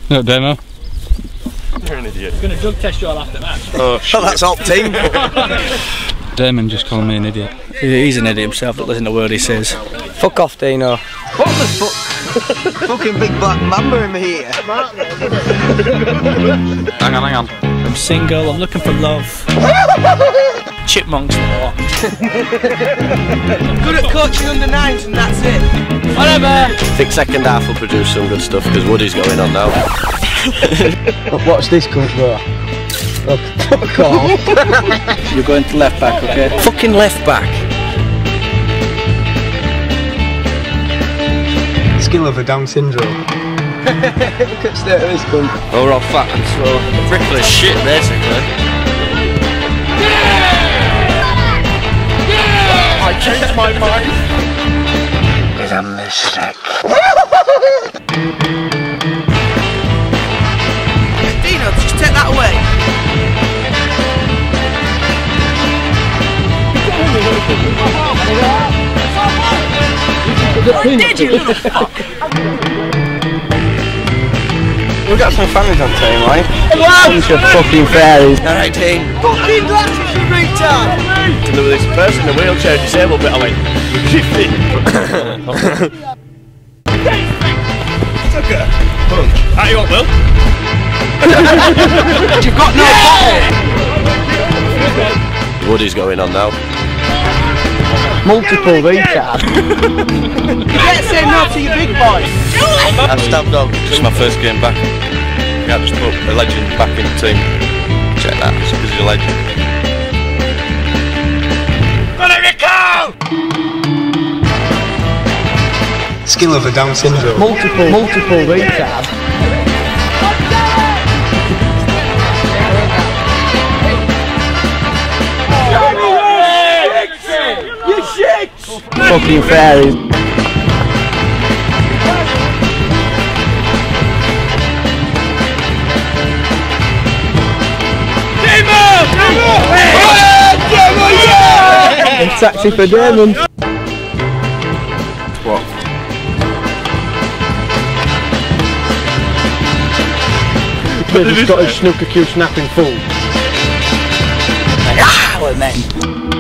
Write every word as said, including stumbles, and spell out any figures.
No demo. You're an idiot. I'm going to drug test you all after match. Oh, shit. Oh, that's opting. Damon just called me an idiot. He's an idiot himself, but listen to the word he says. Fuck off, Dino. What the fuck? Fucking big black mamba in here. Hang on, hang on. I'm single, I'm looking for love. Chipmunks more. Good at coaching under nines and that's it. Whatever! I think second half will produce some good stuff because Woody's going on now. Watch this cunt go. Look, fuck off. You're going to left back, okay? Fucking left back. Skill of a Down syndrome. Look at state of this cunt. Oh, we're all fat and slow. Riccall is shit, basically. I changed my mind. It's a mistake. Dino, just take that away. Did you little fuck? We've got some families on team, right? Bunch of fucking fairies. Alright, team. Fucking glasses, you retard! And there was this person in a wheelchair disabled bit. I went, Jiffy. Sucker. Punch. How you want, Will? You've got no bottle! Woody's going on now. Multiple retard. You better say no to your big boy. I've stabbed dog. This is my first game back. Yeah, I just put a legend back in the team. Check that, because he's a legend. Got it, Riccall! Skill of a Down syndrome. Multiple, multiple retard. You shit! Fucking fairies. It's taxi for Damon. What? He's got his snooker cue snapping full. Ah, what a man.